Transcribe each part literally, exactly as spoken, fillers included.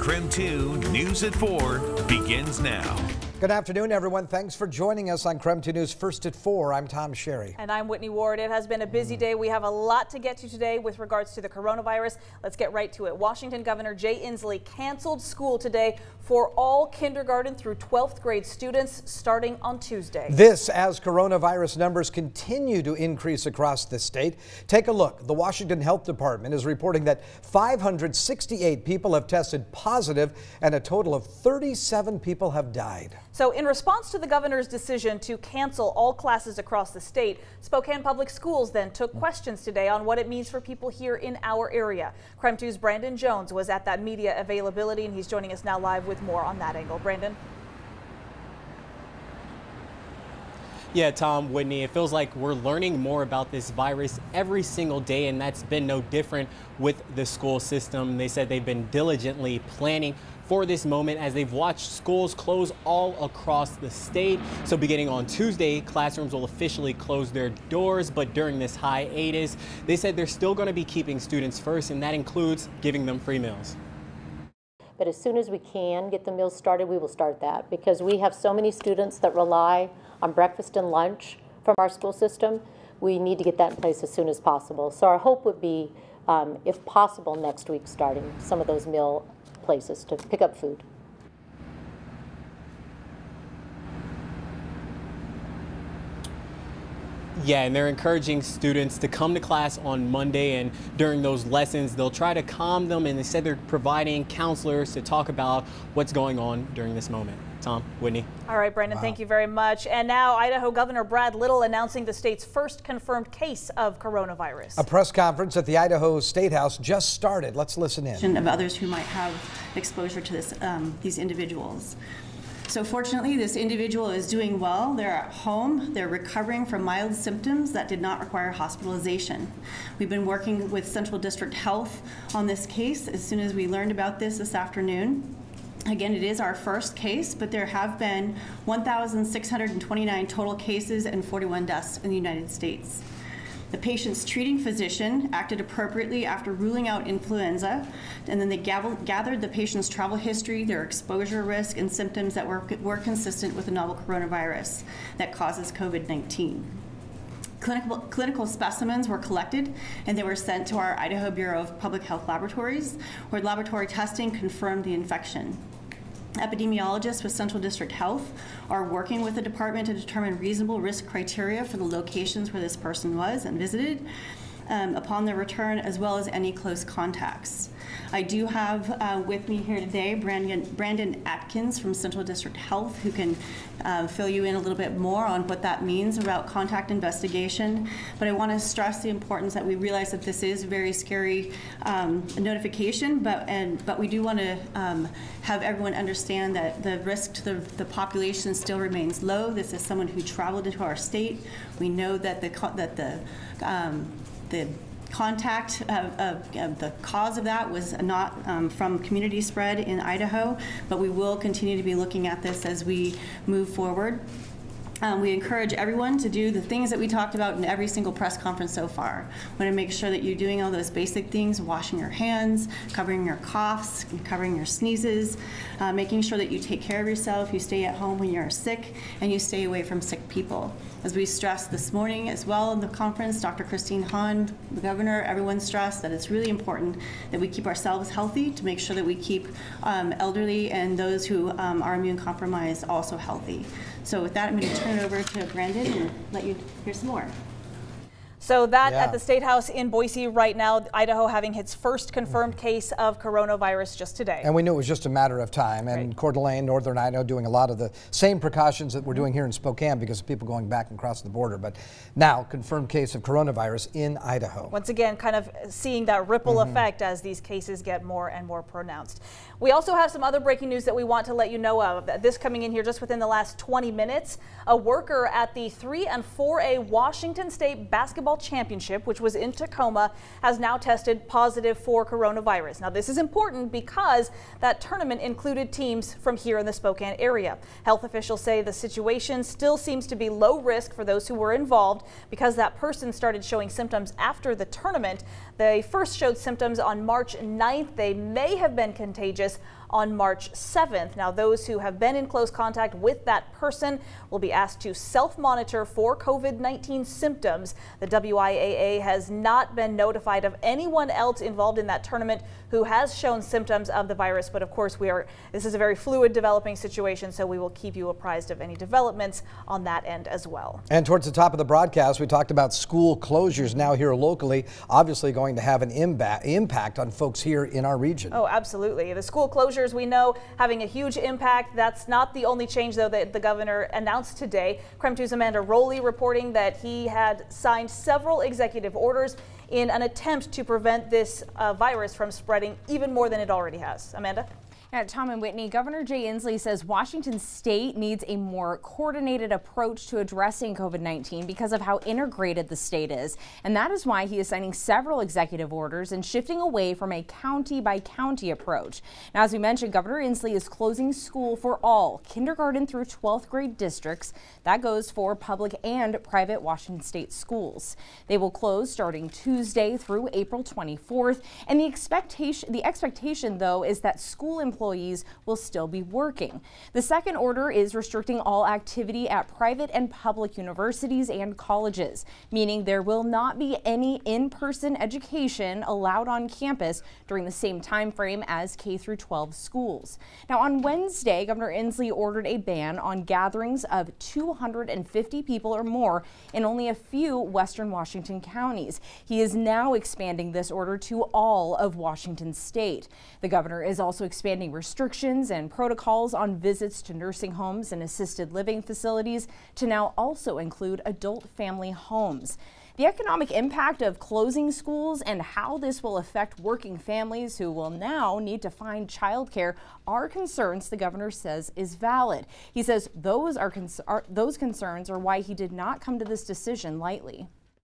KREM two News at four begins now. Good afternoon, everyone. Thanks for joining us on KREM two News First at four. I'm Tom Sherry. And I'm Whitney Ward. It has been a busy day. We have a lot to get to today with regards to the coronavirus. Let's get right to it. Washington Governor Jay Inslee canceled school today for all kindergarten through twelfth grade students starting on Tuesday. This as coronavirus numbers continue to increase across the state. Take a look. The Washington Health Department is reporting that five hundred sixty-eight people have tested positive and a total of thirty-seven people have died. So in response to the governor's decision to cancel all classes across the state, Spokane Public Schools then took questions today on what it means for people here in our area. KREM two's Brandon Jones was at that media availability, and he's joining us now live with more on that angle. Brandon? Yeah, Tom, Whitney, it feels like we're learning more about this virus every single day, and that's been no different with the school system. They said they've been diligently planning for this moment as they've watched schools close all across the state. So beginning on Tuesday, classrooms will officially close their doors, but during this hiatus, they said they're still going to be keeping students first, and that includes giving them free meals. But as soon as we can get the meals started, we will start that, because we have so many students that rely on breakfast and lunch from our school system. We need to get that in place as soon as possible. So our hope would be, um, if possible, next week starting some of those meal places to pick up food. Yeah, and they're encouraging students to come to class on Monday, and during those lessons, they'll try to calm them, and they said they're providing counselors to talk about what's going on during this moment. Tom, Whitney. All right, Brandon, Wow. Thank you very much. And now Idaho Governor Brad Little announcing the state's first confirmed case of coronavirus. A press conference at the Idaho State House just started. Let's listen in. Of others who might have exposure to this, um, these individuals. So fortunately, this individual is doing well. They're at home. They're recovering from mild symptoms that did not require hospitalization. We've been working with Central District Health on this case as soon as we learned about this this afternoon. Again, it is our first case, but there have been one thousand six hundred twenty-nine total cases and forty-one deaths in the United States. The patient's treating physician acted appropriately after ruling out influenza, and then they gathered the patient's travel history, their exposure risk, and symptoms that were, were consistent with the novel coronavirus that causes COVID nineteen. Clinical, clinical specimens were collected, and they were sent to our Idaho Bureau of Public Health Laboratories, where laboratory testing confirmed the infection. Epidemiologists with Central District Health are working with the department to determine reasonable risk criteria for the locations where this person was and visited um, upon their return, as well as any close contacts. I do have uh, with me here today Brandon, Brandon Atkins from Central District Health, who can uh, fill you in a little bit more on what that means about contact investigation. But I want to stress the importance that we realize that this is a very scary um, notification, but and but we do want to um, have everyone understand that the risk to the, the population still remains low. This is someone who traveled into our state. We know that the that the um, the contact of, of, of the cause of that was not um, from community spread in Idaho, but we will continue to be looking at this as we move forward. Um, we encourage everyone to do the things that we talked about in every single press conference so far. We want to make sure that you're doing all those basic things: washing your hands, covering your coughs, covering your sneezes, uh, making sure that you take care of yourself, you stay at home when you're sick, and you stay away from sick people. As we stressed this morning as well in the conference, Doctor Christine Hahn, the governor, everyone stressed that it's really important that we keep ourselves healthy to make sure that we keep um, elderly and those who um, are immune compromised also healthy. So with that, I'm going to turn it over to Brandon and let you hear some more. So that Yeah. at the State House in Boise right now, Idaho having its first confirmed case of coronavirus just today. And we knew it was just a matter of time. And Right. Coeur d'Alene, Northern Idaho, doing a lot of the same precautions that we're doing here in Spokane because of people going back and across the border. But now, confirmed case of coronavirus in Idaho. Once again, kind of seeing that ripple mm-hmm. effect as these cases get more and more pronounced. We also have some other breaking news that we want to let you know of. This coming in here just within the last twenty minutes. A worker at the three and four A Washington State basketball basketball championship, which was in Tacoma, has now tested positive for coronavirus. Now, this is important because that tournament included teams from here in the Spokane area. Health officials say the situation still seems to be low risk for those who were involved because that person started showing symptoms after the tournament. They first showed symptoms on March ninth. They may have been contagious on March seventh. Now, those who have been in close contact with that person will be asked to self-monitor for COVID nineteen symptoms. The W I A A has not been notified of anyone else involved in that tournament who has shown symptoms of the virus, but of course we are this is a very fluid developing situation, so we will keep you apprised of any developments on that end as well. And towards the top of the broadcast, we talked about school closures now here locally, obviously going to have an imba- impact on folks here in our region. Oh, absolutely. The school closures, we know, having a huge impact. That's not the only change, though, that the governor announced today. KREM two's Amanda Rowley reporting that he had signed several executive orders in an attempt to prevent this uh, virus from spreading even more than it already has. Amanda? Now, Tom and Whitney, Governor Jay Inslee says Washington State needs a more coordinated approach to addressing COVID nineteen because of how integrated the state is. And that is why he is signing several executive orders and shifting away from a county by county approach. Now, as we mentioned, Governor Inslee is closing school for all kindergarten through twelfth grade districts. That goes for public and private Washington State schools. They will close starting Tuesday through April twenty-fourth. And the expectation, the expectation, though, is that school employees Employees will still be working. The second order is restricting all activity at private and public universities and colleges, meaning there will not be any in-person education allowed on campus during the same time frame as K through twelve schools. Now, on Wednesday, Governor Inslee ordered a ban on gatherings of two hundred fifty people or more in only a few western Washington counties. He is now expanding this order to all of Washington State. The governor is also expanding restrictions and protocols on visits to nursing homes and assisted living facilities to now also include adult family homes. The economic impact of closing schools and how this will affect working families who will now need to find childcare are concerns the governor says is valid. He says those are, cons are those concerns are why he did not come to this decision lightly.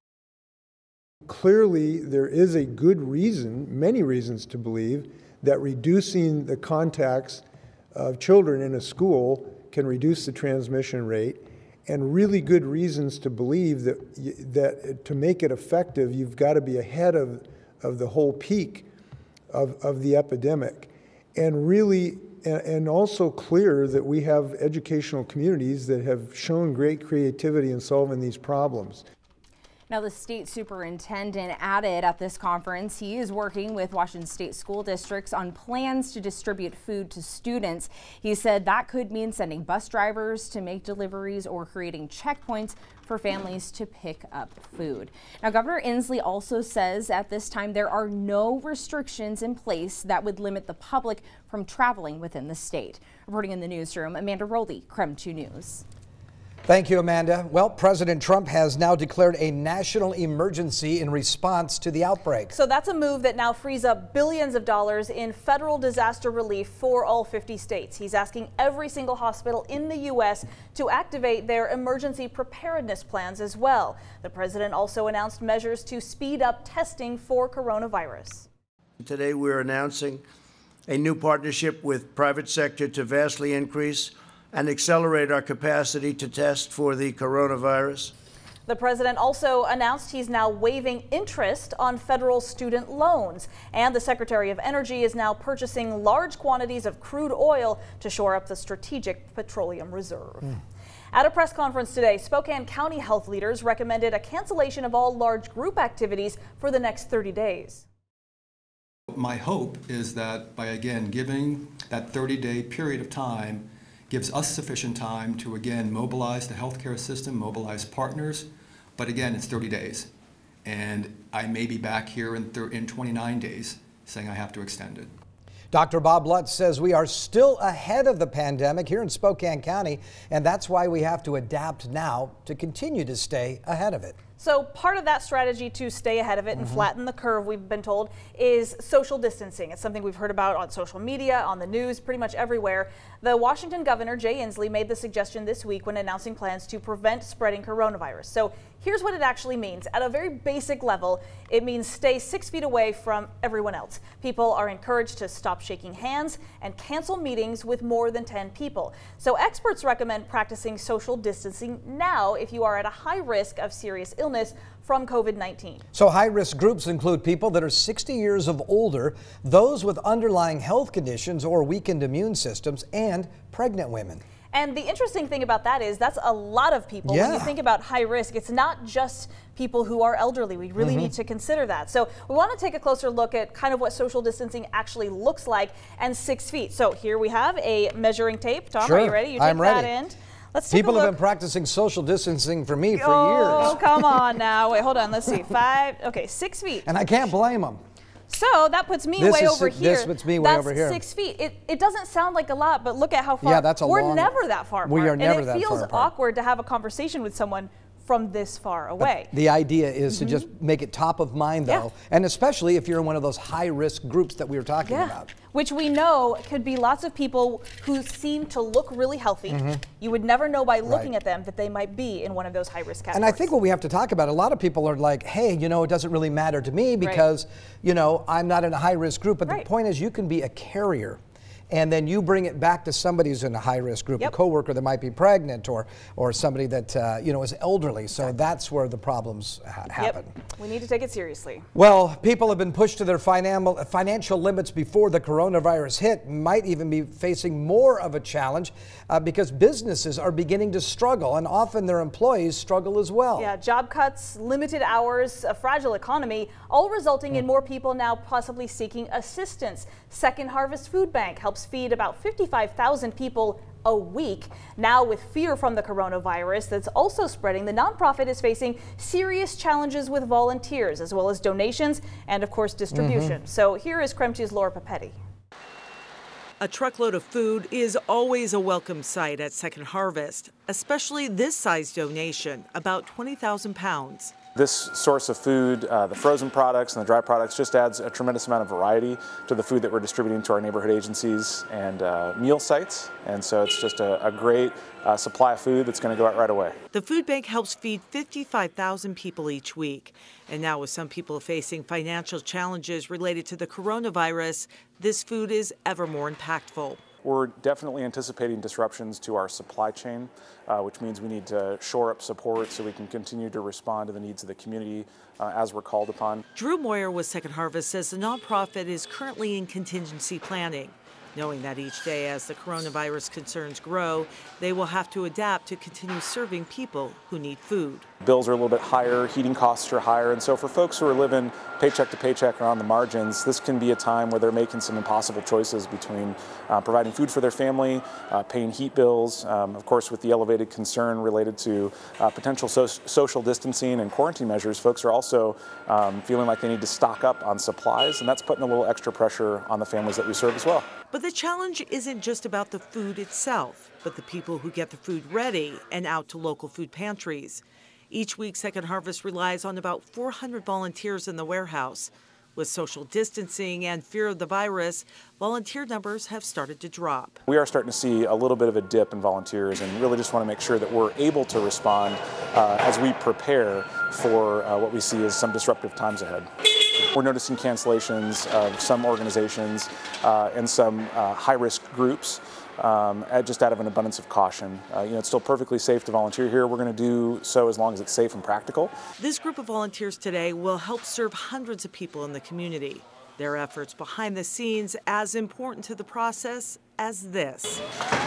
Clearly, there is a good reason, many reasons to believe that reducing the contacts of children in a school can reduce the transmission rate, and really good reasons to believe that that to make it effective, you've got to be ahead of, of the whole peak of, of the epidemic. And really, and also clear that we have educational communities that have shown great creativity in solving these problems. Now, the state superintendent added at this conference he is working with Washington State school districts on plans to distribute food to students. He said that could mean sending bus drivers to make deliveries or creating checkpoints for families to pick up food. Now, Governor Inslee also says at this time there are no restrictions in place that would limit the public from traveling within the state. Reporting in the newsroom, Amanda Rowley, KREM two News. Thank you, Amanda. Well, President Trump has now declared a national emergency in response to the outbreak. So that's a move that now frees up billions of dollars in federal disaster relief for all fifty states. He's asking every single hospital in the U S to activate their emergency preparedness plans as well. The president also announced measures to speed up testing for coronavirus. Today we're announcing a new partnership with private sector to vastly increase and accelerate our capacity to test for the coronavirus. The president also announced he's now waiving interest on federal student loans. And the Secretary of Energy is now purchasing large quantities of crude oil to shore up the strategic petroleum reserve. Mm. At a press conference today, Spokane County health leaders recommended a cancellation of all large group activities for the next thirty days. My hope is that by, again, giving that thirty day period of time gives us sufficient time to, again, mobilize the healthcare system, mobilize partners, but again, it's thirty days. And I may be back here in, in twenty-nine days saying I have to extend it. Doctor Bob Lutz says we are still ahead of the pandemic here in Spokane County, and that's why we have to adapt now to continue to stay ahead of it. So part of that strategy to stay ahead of it and mm-hmm. flatten the curve, we've been told, is social distancing. It's something we've heard about on social media, on the news, pretty much everywhere. The Washington governor, Jay Inslee, made the suggestion this week when announcing plans to prevent spreading coronavirus. So Here's what it actually means. At a very basic level, it means stay six feet away from everyone else. People are encouraged to stop shaking hands and cancel meetings with more than ten people. So experts recommend practicing social distancing now if you are at a high risk of serious illness from COVID nineteen. So high-risk groups include people that are sixty years of older, those with underlying health conditions or weakened immune systems, and pregnant women. And the interesting thing about that is that's a lot of people. Yeah. When you think about high risk, it's not just people who are elderly. We really mm-hmm. need to consider that. So we want to take a closer look at kind of what social distancing actually looks like and six feet. So here we have a measuring tape. Tom, sure. are you ready? You I'm take ready. that end. Let's take People a look. have been practicing social distancing for me for oh, years. Oh, come on now. Wait, hold on. Let's see. Five. Okay, six feet. And I can't blame them. So that puts me this way is over six, here. This puts me way that's over here. Six feet. It, it doesn't sound like a lot, but look at how far. Yeah, that's a We're long, never that far apart. We are never and it that feels far apart. awkward to have a conversation with someone from this far away. But the idea is mm-hmm. to just make it top of mind, though, yeah. and especially if you're in one of those high-risk groups that we were talking yeah. about. Which we know could be lots of people who seem to look really healthy. Mm-hmm. You would never know by looking right. at them that they might be in one of those high-risk categories. And I think what we have to talk about, a lot of people are like, hey, you know, it doesn't really matter to me because, right. you know, I'm not in a high-risk group. But right. the point is you can be a carrier. And then you bring it back to somebody who's in a high-risk group, yep. a coworker that might be pregnant or or somebody that, uh, you know, is elderly. So exactly. that's where the problems ha happen. Yep. We need to take it seriously. Well, people have been pushed to their financial financial limits before the coronavirus hit, might even be facing more of a challenge uh, because businesses are beginning to struggle, and often their employees struggle as well. Yeah, job cuts, limited hours, a fragile economy, all resulting mm. in more people now possibly seeking assistance. Second Harvest Food Bank helps feed about fifty-five thousand people a week. Now, with fear from the coronavirus that's also spreading, the nonprofit is facing serious challenges with volunteers, as well as donations and, of course, distribution. Mm-hmm. So here is KREM two's Laura Papetti. A truckload of food is always a welcome sight at Second Harvest, especially this size donation, about twenty thousand pounds. This source of food, uh, the frozen products and the dry products, just adds a tremendous amount of variety to the food that we're distributing to our neighborhood agencies and uh, meal sites. And so it's just a, a great uh, supply of food that's going to go out right away. The food bank helps feed fifty-five thousand people each week. And now with some people facing financial challenges related to the coronavirus, this food is ever more impactful. We're definitely anticipating disruptions to our supply chain, uh, which means we need to shore up support so we can continue to respond to the needs of the community uh, as we're called upon. Drew Moyer with Second Harvest says the nonprofit is currently in contingency planning, knowing that each day as the coronavirus concerns grow, they will have to adapt to continue serving people who need food. Bills are a little bit higher, heating costs are higher, and so for folks who are living paycheck to paycheck or on the margins, this can be a time where they're making some impossible choices between uh, providing food for their family, uh, paying heat bills, um, of course with the elevated concern related to uh, potential so social distancing and quarantine measures, folks are also um, feeling like they need to stock up on supplies, and that's putting a little extra pressure on the families that we serve as well. But the challenge isn't just about the food itself, but the people who get the food ready and out to local food pantries. Each week, Second Harvest relies on about four hundred volunteers in the warehouse. With social distancing and fear of the virus, volunteer numbers have started to drop. We are starting to see a little bit of a dip in volunteers and really just want to make sure that we're able to respond uh, as we prepare for uh, what we see as some disruptive times ahead. We're noticing cancellations of some organizations uh, and some uh, high-risk groups. Um, just out of an abundance of caution. Uh, you know, it's still perfectly safe to volunteer here. We're going to do so as long as it's safe and practical. This group of volunteers today will help serve hundreds of people in the community. Their efforts behind the scenes as important to the process as this.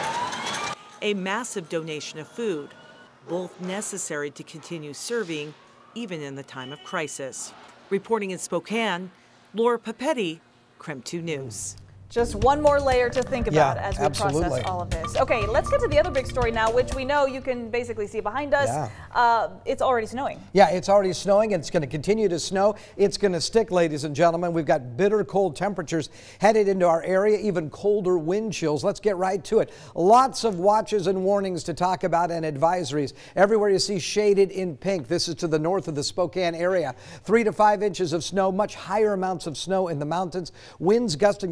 A massive donation of food, both necessary to continue serving even in the time of crisis. Reporting in Spokane, Laura Papetti, KREM two News. Just one more layer to think about yeah, as we absolutely. process all of this. Okay, let's get to the other big story now, which we know you can basically see behind us. Yeah. Uh, it's already snowing. Yeah, it's already snowing, and it's going to continue to snow. It's going to stick, ladies and gentlemen. We've got bitter cold temperatures headed into our area, even colder wind chills. Let's get right to it. Lots of watches and warnings to talk about and advisories. Everywhere you see shaded in pink. This is to the north of the Spokane area. Three to five inches of snow, much higher amounts of snow in the mountains. Winds gusting to forty-five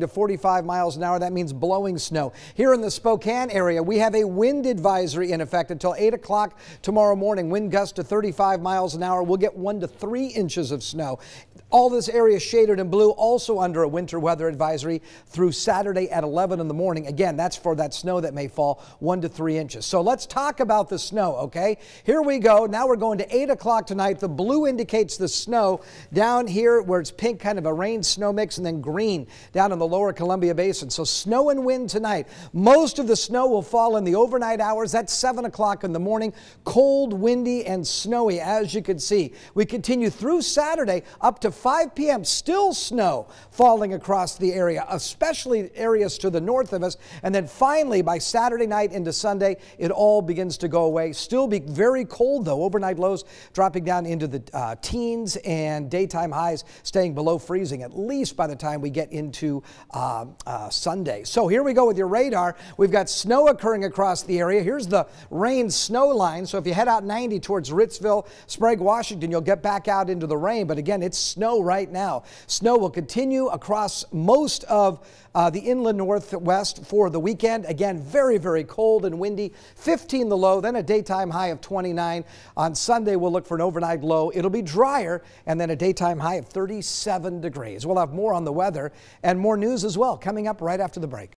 thirty-five miles an hour. That means blowing snow. Here in the Spokane area, we have a wind advisory in effect until eight o'clock tomorrow morning. Wind gusts to thirty-five miles an hour. We'll get one to three inches of snow. All this area shaded in blue, also under a winter weather advisory through Saturday at eleven in the morning. Again, that's for that snow that may fall one to three inches. So let's talk about the snow, okay? Here we go. Now we're going to eight o'clock tonight. The blue indicates the snow down here where it's pink, kind of a rain snow mix, and then green down in the lower Columbia Basin. So snow and wind tonight. Most of the snow will fall in the overnight hours. That's seven o'clock in the morning. Cold, windy, and snowy, as you can see. We continue through Saturday up to five p m Still snow falling across the area, especially areas to the north of us. And then finally, by Saturday night into Sunday, it all begins to go away. Still be very cold, though. Overnight lows dropping down into the uh, teens and daytime highs staying below freezing, at least by the time we get into uh, uh, Sunday. So here we go with your radar. We've got snow occurring across the area. Here's the rain snow line. So if you head out ninety towards Ritzville, Sprague, Washington, you'll get back out into the rain. But again, it's snow right now. Snow will continue across most of uh, the inland northwest for the weekend. Again, very, very cold and windy. fifteen the low, then a daytime high of twenty-nine. On Sunday, we'll look for an overnight low. It'll be drier, and then a daytime high of thirty-seven degrees. We'll have more on the weather and more news as well coming up right after the break.